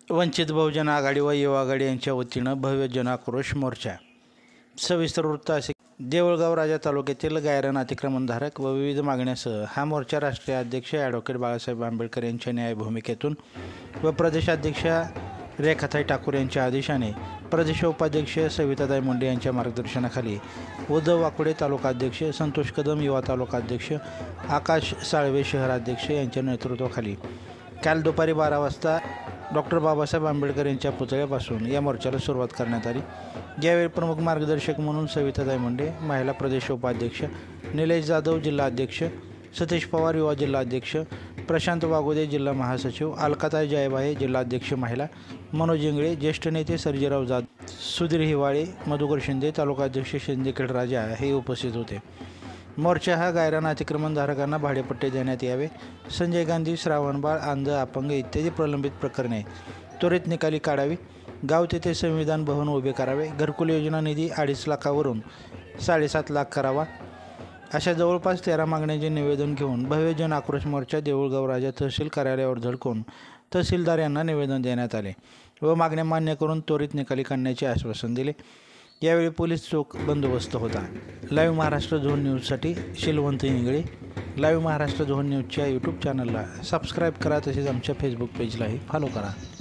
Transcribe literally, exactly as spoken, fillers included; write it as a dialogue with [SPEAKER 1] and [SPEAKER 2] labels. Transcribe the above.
[SPEAKER 1] वंचित बहुजन आघाडी व युवा आघाडी यांच्या वतीनं भव्य जनाक्रोश मोर्चा। सविस्तर वृत्त असे। देऊळगाव राजा तालुक्यातील गायरान अतिक्रमणधारक व विविध मागण्यासह हा मोर्चा राष्ट्रीय अध्यक्ष ॲडव्होकेट बाळासाहेब आंबेडकर यांच्या न्याय भूमिकेतून व प्रदेशाध्यक्ष रेखाताई ठाकूर यांच्या आदेशाने प्रदेश उपाध्यक्ष सविताताई मुंडे यांच्या मार्गदर्शनाखाली उद्धव वाकुडे तालुकाध्यक्ष, संतोष कदम युवा तालुकाध्यक्ष, आकाश साळवे शहराध्यक्ष यांच्या नेतृत्वाखाली काल दुपारी बारा वाजता डॉक्टर बाबासाहेब आंबेडकर यांच्या पुतळ्यापासून या मोर्चाला सुरुवात करण्यात आली। यावेळी प्रमुख मार्गदर्शक म्हणून सविताताई मुंडे, महिला प्रदेश उपाध्यक्ष निलेश जाधव जिल्हाध्यक्ष, सतीश पवार युवा जिल्हाध्यक्ष, प्रशांत वागोदे जिल्हा महासचिव, अलकाताई जयबाहे जिल्हाध्यक्ष महिला, मनोज इंगळे ज्येष्ठ नेते सर्जेराव जाधव, सुधीर हिवाळे, मधुकर शिंदे तालुकाध्यक्ष सिंदखेड राजा हे उपस्थित होते। मोर्चा हा गायरान अतिक्रमणधारकांना भाडेपट्टे देण्यात यावे, संजय गांधी, श्रावणबाळ, अंध, अपंग इत्यादी प्रलंबित प्रकरणे त्वरित निकाली काढावी, गाव तेथे संविधान भवन उभे करावे, घरकुल योजना निधी अडीच लाखावरून साडेसात लाख करावा, अशा जवळपास तेरा मागण्यांचे निवेदन घेऊन भव्य जन आक्रोश मोर्चा देऊळगाव राजा तहसील कार्यालयावर धडकून तहसीलदार यांना निवेदन देण्यात आले व मागण्या मान्य करून त्वरित निकाली काढण्याचे आश्वासन दिले। यावेळी पोलीस चोख बंदोबस्त होता। लाईव्ह महाराष्ट्र झोन न्यूजसाठी शिलवंत इंगळे। लाईव्ह महाराष्ट्र झोन न्यूजच्या यूट्यूब चॅनलला सबस्क्राईब करा, तसेच आमच्या फेसबुक पेजलाही फॉलो करा।